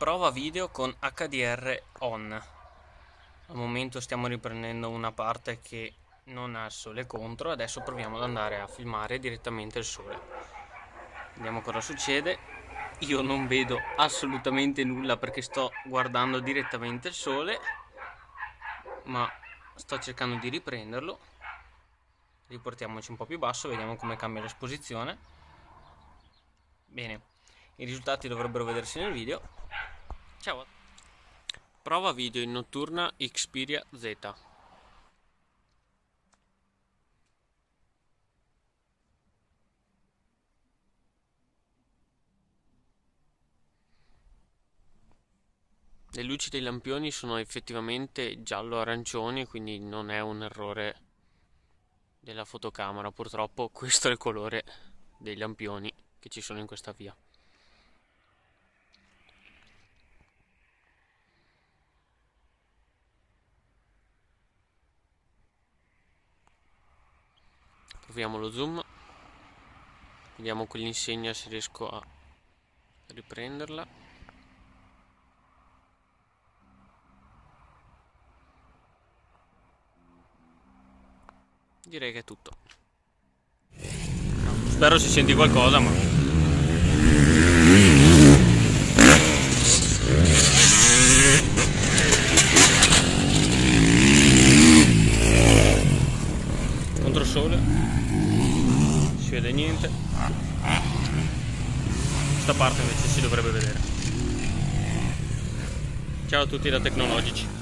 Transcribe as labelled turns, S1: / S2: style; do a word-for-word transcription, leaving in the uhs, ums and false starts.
S1: Prova video con H D R on. Al momento stiamo riprendendo una parte che non ha il sole contro. Adesso proviamo ad andare a filmare direttamente il sole. Vediamo cosa succede. Io non vedo assolutamente nulla perché sto guardando direttamente il sole, ma sto cercando di riprenderlo. Riportiamoci un po' più basso, vediamo come cambia l'esposizione. Bene, i risultati dovrebbero vedersi nel video. Ciao. Prova video in notturna Xperia Z. Le luci dei lampioni sono effettivamente giallo-arancioni, quindi non è un errore della fotocamera. Purtroppo questo è il colore dei lampioni che ci sono in questa via. Proviamo lo zoom, vediamo quell'insegna se riesco a riprenderla. Direi che è tutto. Spero si senti qualcosa, ma contro sole non si vede niente. Questa parte invece si dovrebbe vedere. Ciao a tutti da Tecnologici.